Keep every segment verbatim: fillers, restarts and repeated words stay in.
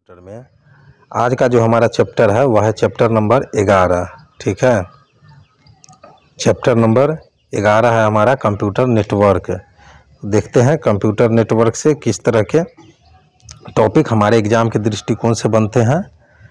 Chapter में आज का जो हमारा चैप्टर है वह है चैप्टर नंबर ग्यारह। ठीक है, चैप्टर नंबर ग्यारह है हमारा कंप्यूटर नेटवर्क। देखते हैं कंप्यूटर नेटवर्क से किस तरह के टॉपिक हमारे एग्ज़ाम के दृष्टिकोण से बनते हैं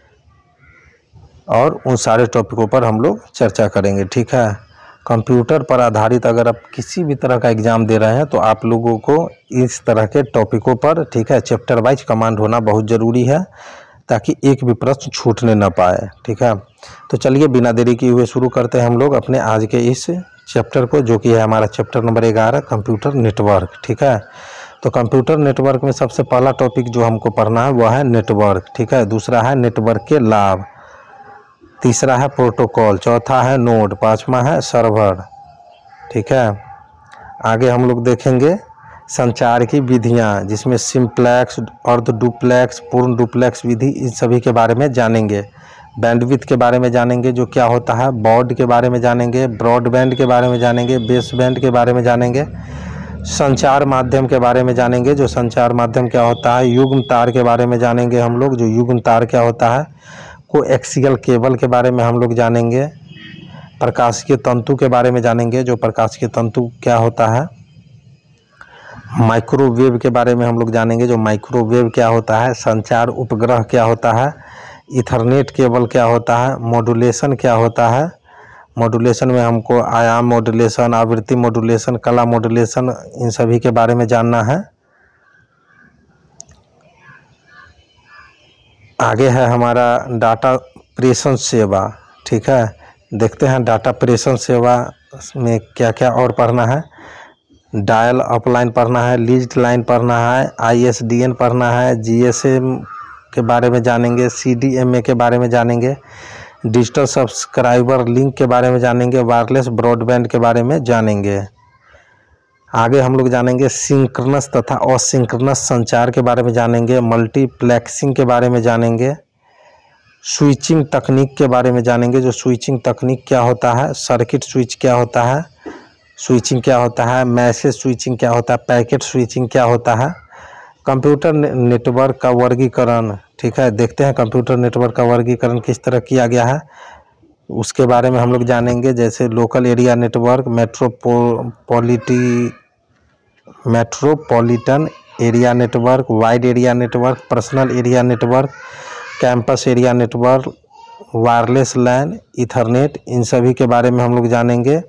और उन सारे टॉपिकों पर हम लोग चर्चा करेंगे। ठीक है, कंप्यूटर पर आधारित अगर आप किसी भी तरह का एग्ज़ाम दे रहे हैं तो आप लोगों को इस तरह के टॉपिकों पर ठीक है चैप्टर वाइज कमांड होना बहुत ज़रूरी है ताकि एक भी प्रश्न छूटने ना पाए। ठीक है, तो चलिए बिना देरी किए हुए शुरू करते हैं हम लोग अपने आज के इस चैप्टर को, जो कि है हमारा चैप्टर नंबर ग्यारह कंप्यूटर नेटवर्क। ठीक है, तो कंप्यूटर नेटवर्क में सबसे पहला टॉपिक जो हमको पढ़ना है वह है नेटवर्क। ठीक है, दूसरा है नेटवर्क के लाभ, तीसरा है प्रोटोकॉल, चौथा है नोड, पांचवा है सर्वर। ठीक है, आगे हम लोग देखेंगे संचार की विधियां, जिसमें सिंप्लेक्स, अर्ध डुप्लेक्स, पूर्ण डुप्लेक्स विधि, इन सभी के बारे में जानेंगे। बैंडविड्थ के बारे में जानेंगे जो क्या होता है, बॉर्ड के बारे में जानेंगे, ब्रॉडबैंड के बारे में जानेंगे, बेसबैंड के बारे में जानेंगे, संचार माध्यम के बारे में जानेंगे जो संचार माध्यम क्या होता है, युग्म तार के बारे में जानेंगे हम लोग जो युग्म तार क्या होता है, कोएक्सियल केबल के बारे में हम लोग जानेंगे, प्रकाशीय तंतु के बारे में जानेंगे जो प्रकाशीय तंतु क्या होता है, माइक्रोवेव के बारे में हम लोग जानेंगे जो माइक्रोवेव क्या होता है, संचार उपग्रह क्या होता है, इथरनेट केबल क्या होता है, मॉड्यूलेशन क्या होता है, मॉड्यूलेशन में हमको आयाम मॉड्यूलेशन, आवृत्ति मॉड्यूलेशन, कला मॉड्यूलेशन, इन सभी के बारे में जानना है। आगे है हमारा डाटा प्रेषण सेवा। ठीक है, देखते हैं डाटा प्रेषण सेवा में क्या क्या और पढ़ना है। डायल अपलाइन पढ़ना है, लीज्ड लाइन पढ़ना है, आईएसडीएन पढ़ना है, जीएसएम के बारे में जानेंगे, सीडीएमए के बारे में जानेंगे, डिजिटल सब्सक्राइबर लिंक के बारे में जानेंगे, वायरलेस ब्रॉडबैंड के बारे में जानेंगे। आगे हम लोग जानेंगे सिंक्रोनस तथा असिंक्रोनस संचार के बारे में जानेंगे, मल्टीप्लेक्सिंग के बारे में जानेंगे, स्विचिंग तकनीक के बारे में जानेंगे जो स्विचिंग तकनीक क्या होता है, सर्किट स्विच क्या होता है, स्विचिंग क्या होता है, मैसेज स्विचिंग क्या होता है, पैकेट स्विचिंग क्या होता है, कंप्यूटर नेटवर्क का वर्गीकरण। ठीक है, देखते हैं कंप्यूटर नेटवर्क का वर्गीकरण किस तरह किया गया है, उसके बारे में हम लोग जानेंगे। जैसे local area network, metropolitan metropolitan area network, wide area network, personal area network, campus area network, wireless LAN, ethernet, इन सभी के बारे में हम लोग जानेंगे।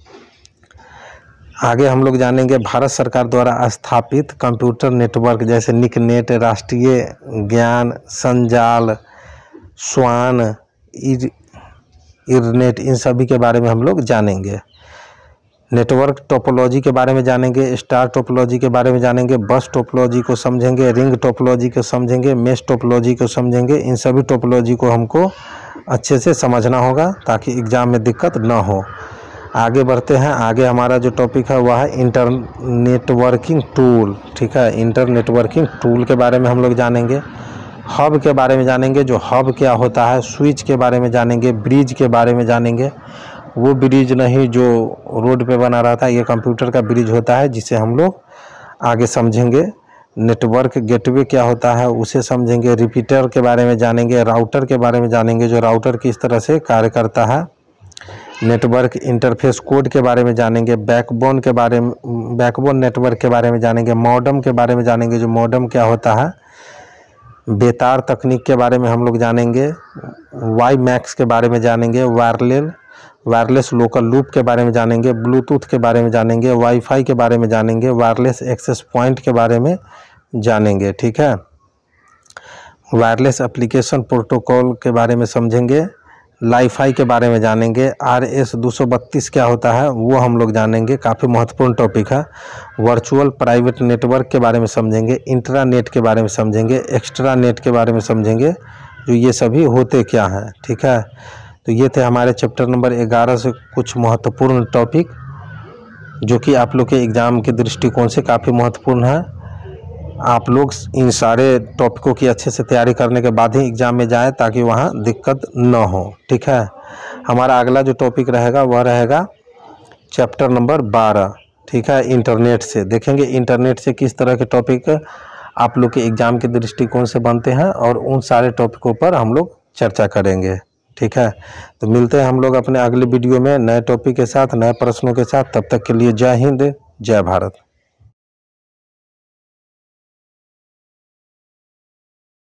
आगे हम लोग जानेंगे भारत सरकार द्वारा स्थापित कंप्यूटर नेटवर्क जैसे निकनेट, राष्ट्रीय ज्ञान संजाल, स्वान, इर, इरनेट, इन सभी के बारे में हम लोग जानेंगे। नेटवर्क टोपोलॉजी के बारे में जानेंगे, स्टार टोपोलॉजी के बारे में जानेंगे, बस टोपोलॉजी को समझेंगे, रिंग टोपोलॉजी को समझेंगे, मेश टोपोलॉजी को समझेंगे। इन सभी टोपोलॉजी को हमको अच्छे से समझना होगा ताकि एग्ज़ाम में दिक्कत ना हो। आगे बढ़ते हैं, आगे हमारा जो टॉपिक है वह है इंटर नेटवर्किंग टूल। ठीक है, इंटर नेटवर्किंग टूल के बारे में हम लोग जानेंगे, हब के बारे में जानेंगे जो हब क्या होता है, स्विच के बारे में जानेंगे, ब्रिज के बारे में जानेंगे, वो ब्रिज नहीं जो रोड पे बना रहता है, ये कंप्यूटर का ब्रिज होता है जिसे हम लोग आगे समझेंगे। नेटवर्क गेटवे क्या होता है उसे समझेंगे, रिपीटर के बारे में जानेंगे, राउटर के बारे में जानेंगे जो राउटर किस तरह से कार्य करता है, नेटवर्क इंटरफेस कोड के बारे में जानेंगे, बैकबोन के बारे में बैकबोन नेटवर्क के बारे में जानेंगे, मॉडम के बारे में जानेंगे जो मॉडम क्या होता है, बेतार तकनीक के बारे में हम लोग जानेंगे, वाई मैक्स के बारे में जानेंगे, वायरलेस वायरलेस लोकल लूप के बारे में जानेंगे, ब्लूटूथ के बारे में जानेंगे, वाईफाई के बारे में जानेंगे, वायरलेस एक्सेस पॉइंट के बारे में जानेंगे। ठीक है, वायरलेस एप्लीकेशन प्रोटोकॉल के बारे में समझेंगे, लाईफाई के बारे में जानेंगे, आर एस दो सौ बत्तीस क्या होता है वो हम लोग जानेंगे, काफ़ी महत्वपूर्ण टॉपिक है। वर्चुअल प्राइवेट नेटवर्क के बारे में समझेंगे, इंट्रानेट के बारे में समझेंगे, एक्स्ट्रा नेट के बारे में समझेंगे जो ये सभी होते क्या हैं। ठीक है, तो ये थे हमारे चैप्टर नंबर ग्यारह से कुछ महत्वपूर्ण टॉपिक जो कि आप लोग के एग्ज़ाम के दृष्टिकोण से काफ़ी महत्वपूर्ण है। आप लोग इन सारे टॉपिकों की अच्छे से तैयारी करने के बाद ही एग्ज़ाम में जाएं ताकि वहाँ दिक्कत न हो। ठीक है, हमारा अगला जो टॉपिक रहेगा वह रहेगा चैप्टर नंबर बारह। ठीक है, इंटरनेट से देखेंगे इंटरनेट से किस तरह के टॉपिक आप लोग के एग्ज़ाम के दृष्टिकोण से बनते हैं, और उन सारे टॉपिकों पर हम लोग चर्चा करेंगे। ठीक है, तो मिलते हैं हम लोग अपने अगले वीडियो में नए टॉपिक के साथ, नए प्रश्नों के साथ। तब तक के लिए जय हिंद, जय भारत।